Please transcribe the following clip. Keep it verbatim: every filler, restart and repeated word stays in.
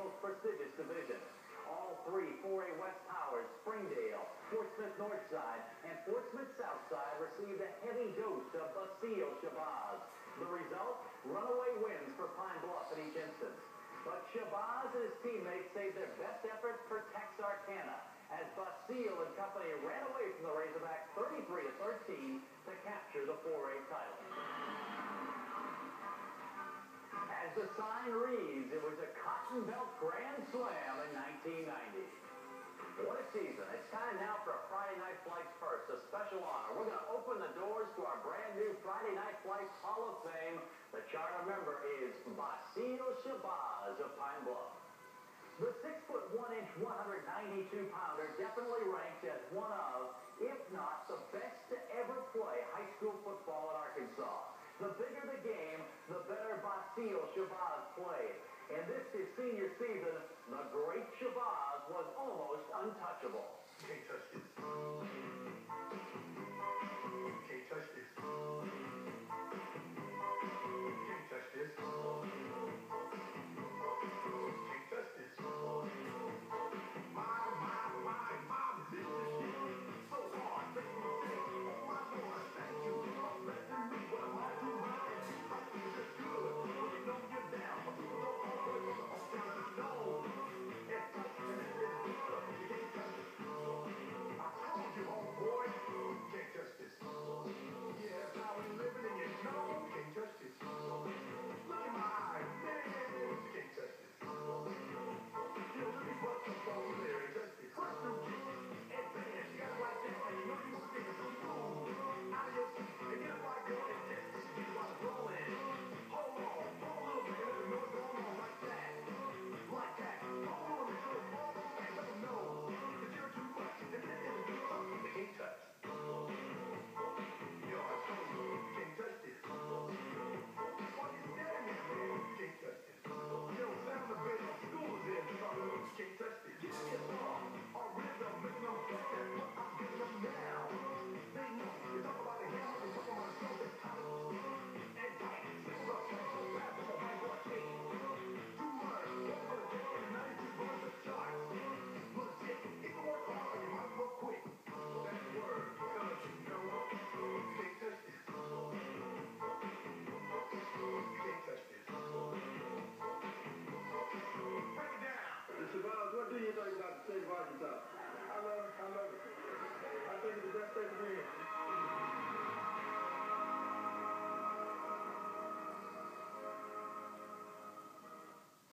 most prestigious division. All three four A West powers, Springdale, Fort Smith Northside, and Fort Smith Southside received a heavy dose of Basile Shabazz. The result? Runaway wins for Pine Bluff in each instance. But Shabazz and his teammates saved their best effort for Texarkana as Basile and company ran away from the Razorbacks thirty-three to thirteen to capture the four A title. As the sign reads, it was a Cotton Belt Grand Slam in nineteen ninety. What a season. It's time now for a Friday Night Flights First, a special honor. We're going to open the doors to our brand new Friday Night Flights Hall of Fame. The charter member is Basile Shabazz of Pine Bluff. The six foot one inch, one hundred ninety-two pounder definitely ranked as one of, if not the best to ever play high school football in Arkansas. The bigger the game, the better Basile Shabazz played. And this is senior season, the great Shabazz was almost untouchable. You can't touch this. You can't touch this. You can't touch this. What do you think about the state of Arkansas? I love it. I love it. I think it's the best state to be in.